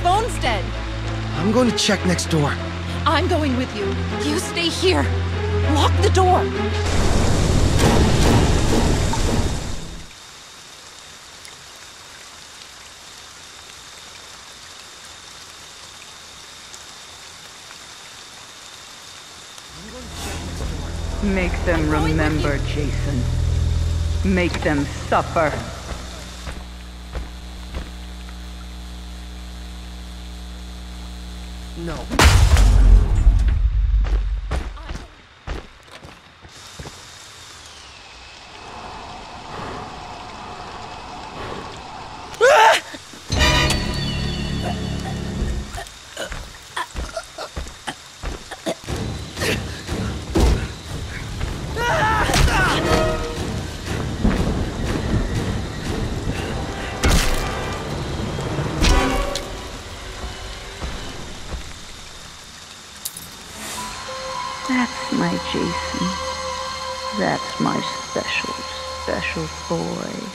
phone's dead. I'm going to check next door. I'm going with you. You stay here. Lock the door. Make them remember, Jason. Make them suffer. No. That's my Jason. That's my special, special boy.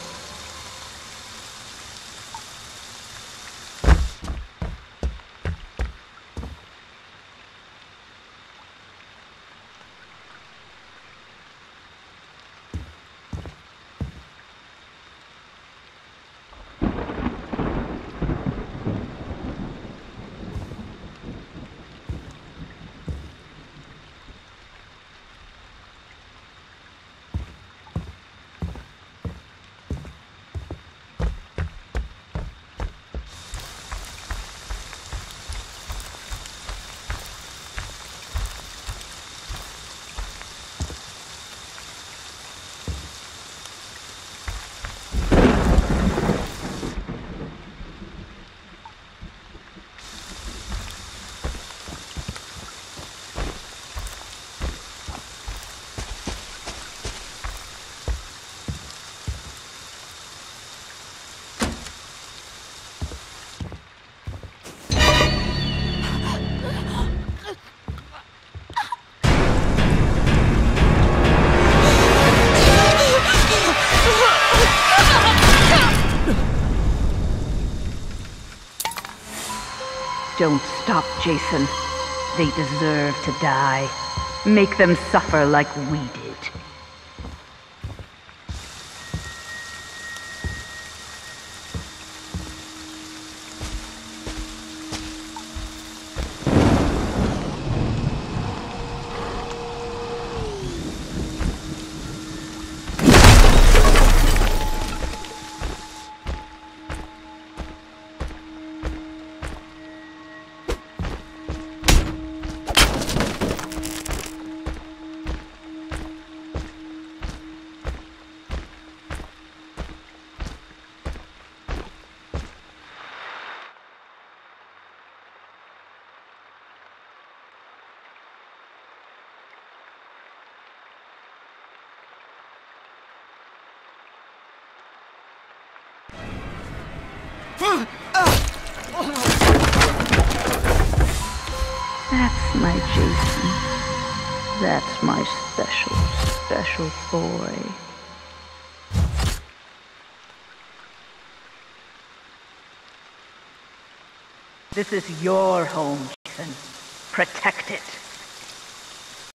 Don't stop, Jason. They deserve to die. Make them suffer like we did. That's my Jason. That's my special, special boy. This is your home, Jason. Protect it.